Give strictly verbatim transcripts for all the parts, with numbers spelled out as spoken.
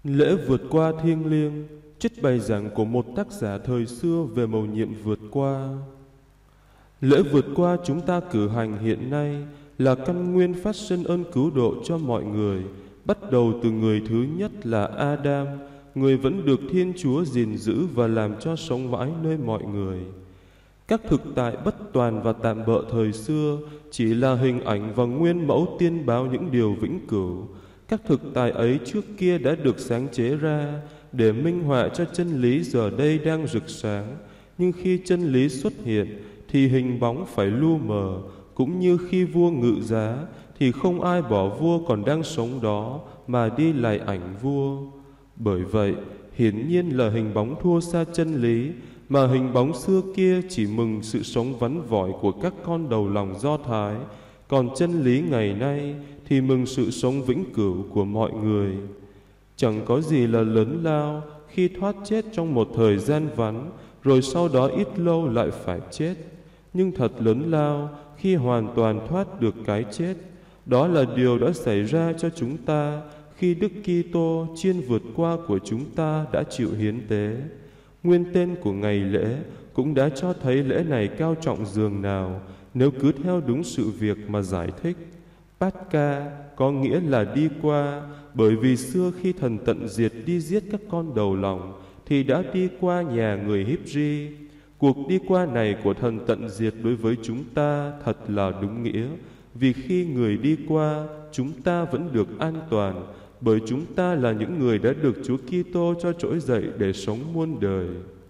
Lễ vượt qua thiêng liêng, trích bài giảng của một tác giả thời xưa về mầu nhiệm vượt qua. Lễ vượt qua chúng ta cử hành hiện nay là căn nguyên phát sinh ơn cứu độ cho mọi người, bắt đầu từ người thứ nhất là Adam, người vẫn được Thiên Chúa gìn giữ và làm cho sống mãi nơi mọi người. Các thực tại bất toàn và tạm bợ thời xưa chỉ là hình ảnh và nguyên mẫu tiên báo những điều vĩnh cửu. Các thực tại ấy trước kia đã được sáng chế ra để minh họa cho chân lý giờ đây đang rực sáng. Nhưng khi chân lý xuất hiện thì hình bóng phải lu mờ, cũng như khi vua ngự giá thì không ai bỏ vua còn đang sống đó mà đi lạy ảnh vua. Bởi vậy, hiển nhiên là hình bóng thua xa chân lý, mà hình bóng xưa kia chỉ mừng sự sống vắn vỏi của các con đầu lòng Do Thái, còn chân lý ngày nay thì mừng sự sống vĩnh cửu của mọi người. Chẳng có gì là lớn lao khi thoát chết trong một thời gian vắn, rồi sau đó ít lâu lại phải chết. Nhưng thật lớn lao khi hoàn toàn thoát được cái chết. Đó là điều đã xảy ra cho chúng ta khi Đức Kitô chiên vượt qua của chúng ta đã chịu hiến tế. Nguyên tên của ngày lễ cũng đã cho thấy lễ này cao trọng dường nào nếu cứ theo đúng sự việc mà giải thích. Pascha có nghĩa là đi qua, bởi vì xưa khi thần tận diệt đi giết các con đầu lòng thì đã đi qua nhà người Híp-ri. Cuộc đi qua này của thần tận diệt đối với chúng ta thật là đúng nghĩa, vì khi người đi qua, chúng ta vẫn được an toàn, bởi chúng ta là những người đã được Chúa Kitô cho trỗi dậy để sống muôn đời.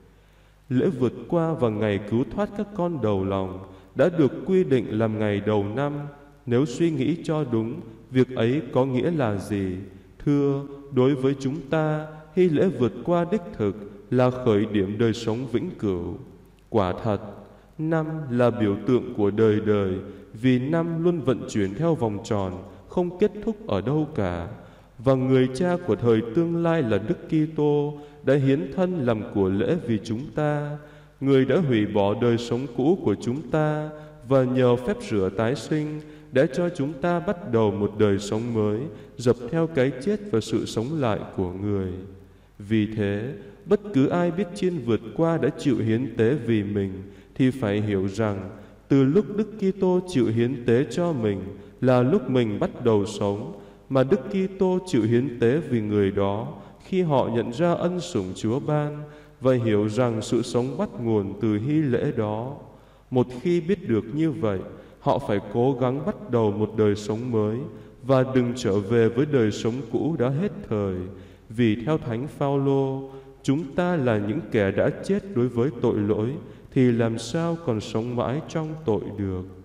Lễ vượt qua và ngày cứu thoát các con đầu lòng đã được quy định làm ngày đầu năm. Nếu suy nghĩ cho đúng, việc ấy có nghĩa là gì? Thưa, đối với chúng ta, hy lễ vượt qua đích thực là khởi điểm đời sống vĩnh cửu. Quả thật, năm là biểu tượng của đời đời, vì năm luôn vận chuyển theo vòng tròn, không kết thúc ở đâu cả. Và người cha của thời tương lai là Đức Kitô đã hiến thân làm của lễ vì chúng ta. Người đã hủy bỏ đời sống cũ của chúng ta và nhờ phép rửa tái sinh đã cho chúng ta bắt đầu một đời sống mới, dập theo cái chết và sự sống lại của người. Vì thế, bất cứ ai biết chiên vượt qua đã chịu hiến tế vì mình thì phải hiểu rằng từ lúc Đức Kitô chịu hiến tế cho mình là lúc mình bắt đầu sống, mà Đức Kitô chịu hiến tế vì người đó khi họ nhận ra ân sủng Chúa ban và hiểu rằng sự sống bắt nguồn từ hy lễ đó. Một khi biết được như vậy, họ phải cố gắng bắt đầu một đời sống mới và đừng trở về với đời sống cũ đã hết thời, vì theo Thánh Phaolô, chúng ta là những kẻ đã chết đối với tội lỗi thì làm sao còn sống mãi trong tội được.